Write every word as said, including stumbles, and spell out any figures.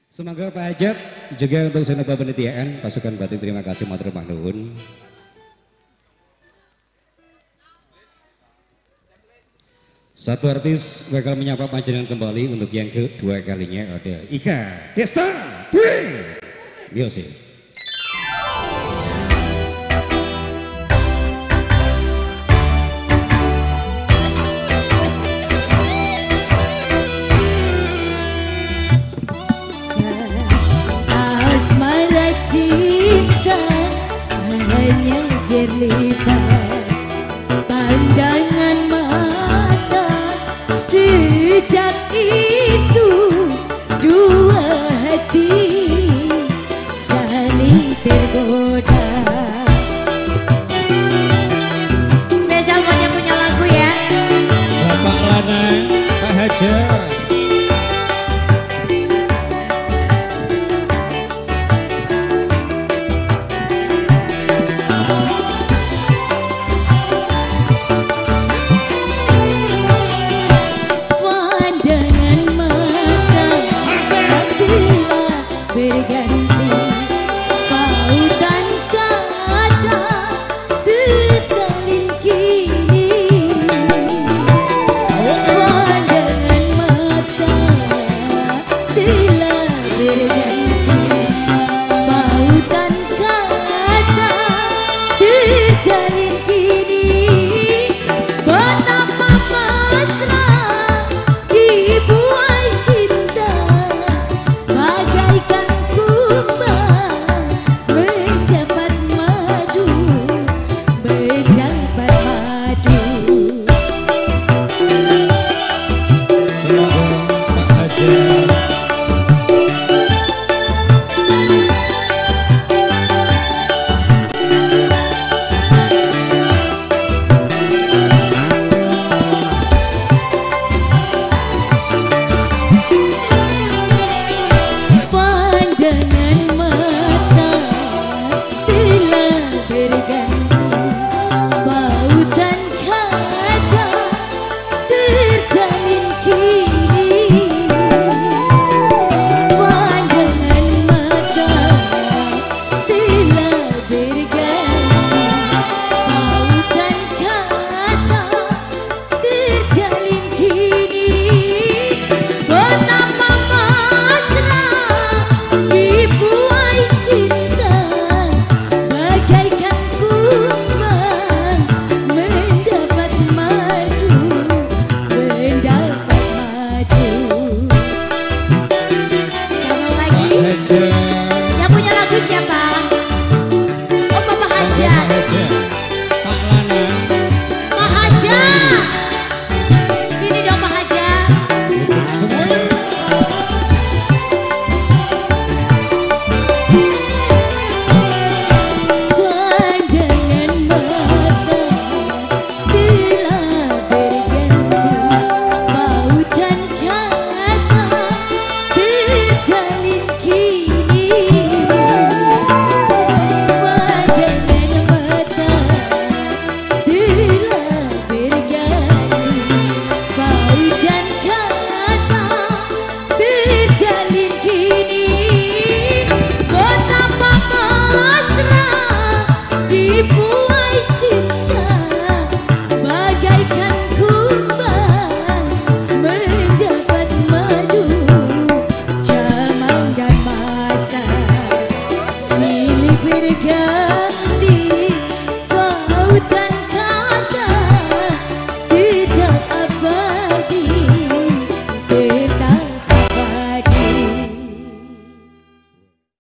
Semoga Pak Hajat juga untuk segenap penelitian pasukan batin, terima kasih matur nuwun. Satu artis bakal menyapa panjenengan kembali untuk yang kedua kalinya, ada Ika Desta Dwi Music. Asmara cinta hanya terlibat pandangan mata, sejak itu dua hati saling tergoda. Spesial buat yang punya lagu ya, Bapak Lana, Pak Hajat. yang punya lagu siapa? Oh, Bapak Hajat. Pak Lana. Pak Hajat. Sini dong Pak Hajat. Semuanya. Pandangan mata telah berganti, pautan kata terjalin kini. Pandangan mata telah berganti, pautan kata terjalin kini. Betapa mesra dibuai cinta, bagaikan kumbang mendapat madu. Zaman dan masa silih berganti.